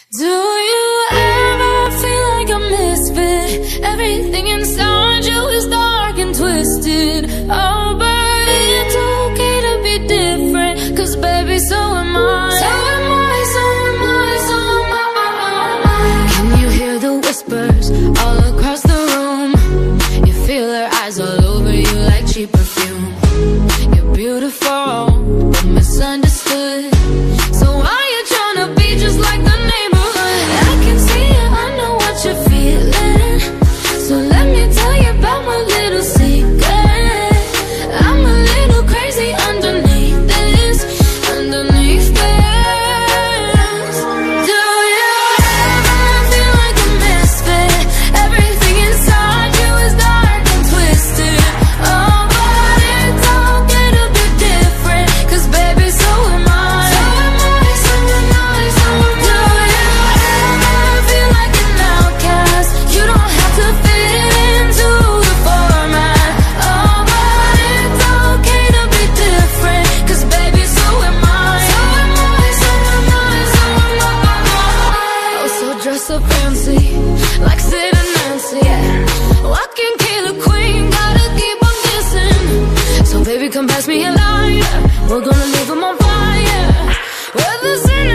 Do you ever feel like a misfit? Everything inside you is dark and twisted. Oh, but it's okay to be different, 'cause baby, so am I. So am I, so am I, so am I. Can you hear the whispers all across the room? You feel her eyes all over you like cheap perfume. You're beautiful, but misunderstood. So why you tryna be just like the neighborhood? I can see it, I know what you're feeling. So let me tell you about my little secret. I'm a little crazy underneath this, underneath this. Do you ever feel like a misfit? Everything inside you is dark and twisted. Oh, but it's okay to be different, 'cause baby, so am I. So am I, so am I, so am I. Do you ever feel like an outcast? You don't have to fit into the format. Oh, but it's okay to be different, 'cause baby, so am I. So am I, so am I, so am I. Oh, so dress so fancy, like Sid and Nancy. Oh, I can kill a queen, gotta keep on kissing. So baby, come pass me a lighter, we're gonna leave 'em on fire. We're the sinners.